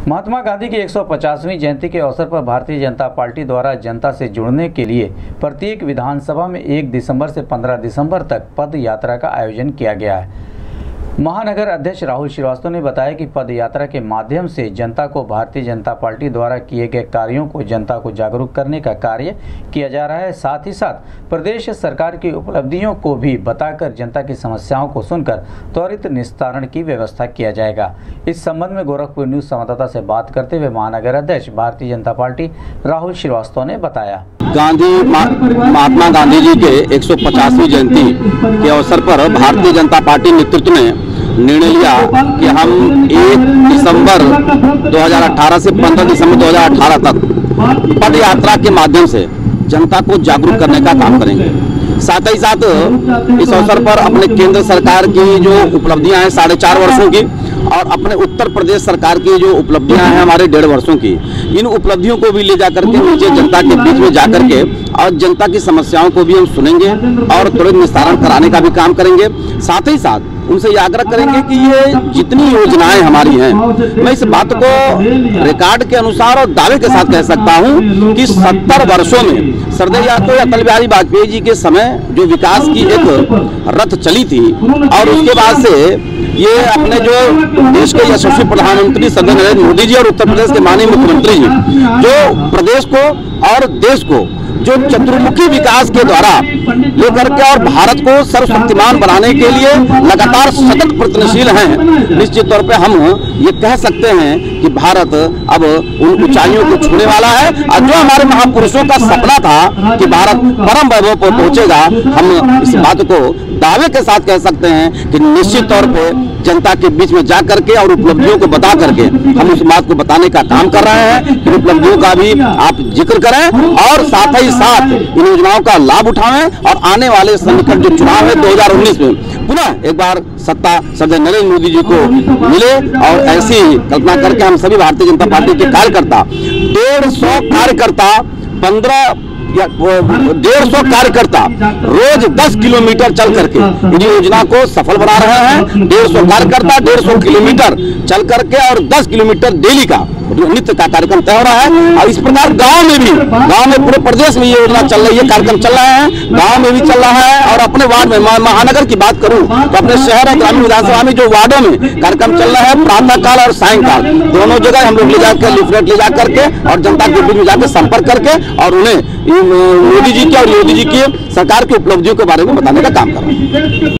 महात्मा गांधी की 150वीं जयंती के अवसर पर भारतीय जनता पार्टी द्वारा जनता से जुड़ने के लिए प्रत्येक विधानसभा में 1 दिसंबर से 15 दिसंबर तक पद यात्रा का आयोजन किया गया है। महानगर अध्यक्ष राहुल श्रीवास्तव ने बताया कि पद यात्रा के माध्यम से जनता को भारतीय जनता पार्टी द्वारा किए गए कार्यों को जनता को जागरूक करने का कार्य किया जा रहा है। साथ ही साथ प्रदेश सरकार की उपलब्धियों को भी बताकर जनता की समस्याओं को सुनकर त्वरित निस्तारण की व्यवस्था किया जाएगा। इस संबंध में गोरखपुर न्यूज संवाददाता से बात करते हुए महानगर अध्यक्ष भारतीय जनता पार्टी राहुल श्रीवास्तव ने बताया, महात्मा गांधी जी के 150वीं जयंती के अवसर पर भारतीय जनता पार्टी नेतृत्व ने निर्णय लिया कि हम 1 दिसंबर 2018 से 15 दिसंबर 2018 तक पद यात्रा के माध्यम से जनता को जागरूक करने का काम करेंगे। साथ ही साथ इस अवसर पर अपने केंद्र सरकार की जो उपलब्धियां हैं 4.5 वर्षों की और अपने उत्तर प्रदेश सरकार की जो उपलब्धियां हैं हमारे 1.5 वर्षों की, इन उपलब्धियों को भी ले जाकर के नीचे जनता के बीच में जाकर के और जनता की समस्याओं को भी हम सुनेंगे और त्वरित निस्तारण कराने का भी काम करेंगे। साथ ही साथ उनसे ये आग्रह करेंगे कि ये जितनी योजनाएं हमारी हैं, मैं इस बात को रिकॉर्ड के अनुसार और दावे के साथ कह सकता हूं कि 70 वर्षों में सरदार अटल बिहारी वाजपेयी जी के समय जो विकास की एक रथ चली थी और उसके बाद से ये अपने जो देश के यशस्वी प्रधानमंत्री सरदार नरेंद्र मोदी जी और उत्तर प्रदेश के माननीय मुख्यमंत्री जी जो प्रदेश को और देश को जो चतुर्मुखी विकास के द्वारा लेकर के और भारत को सर्वशक्तिमान बनाने के लिए लगातार सतत प्रयत्नशील हैं, निश्चित तौर पे हम ये कह सकते हैं कि भारत अब उन ऊंचाइयों को छूने वाला है और जो हमारे महापुरुषों का सपना था कि भारत परम वैभव पर पहुंचेगा, हम इस बात को दावे के साथ कह सकते हैं कि निश्चित तौर पे जनता के बीच में जा करके और उपलब्धियों को बता करके हम उस बात को बताने का काम कर रहे हैं कि उपलब्धियों का भी आप जिक्र करें और साथ ही साथ इन योजनाओं का लाभ उठाएं और आने वाले सन्निकट जो चुनाव है 2019 में पुनः एक बार सत्ता सरदार नरेंद्र मोदी जी को मिले और ऐसी कल्पना करके हम सभी भारतीय जनता पार्टी के कार्यकर्ता 150 कार्यकर्ता 150 कार्यकर्ता रोज 10 किलोमीटर चल करके इन योजना को सफल बना रहे हैं। 150 कार्यकर्ता 150 किलोमीटर चल करके और 10 किलोमीटर डेली का नित्य का कार्यक्रम तय हो रहा है और इस प्रकार गांव में पूरे प्रदेश में ये योजना चल रही है, कार्यक्रम चल रहे हैं, गांव में भी चल रहा है और अपने वार्ड में महानगर की बात करूं तो अपने शहर और ग्रामीण विधानसभा में जो वार्डों में कार्यक्रम चल रहा है प्रातः काल और सायंकाल दोनों जगह हम लोग ले जाकर लिफलेट ले जा करके और जनता के बीच में जाकर संपर्क करके और उन्हें मोदी जी की और योगी जी की सरकार की उपलब्धियों के बारे में बताने का काम कर रहे हैं।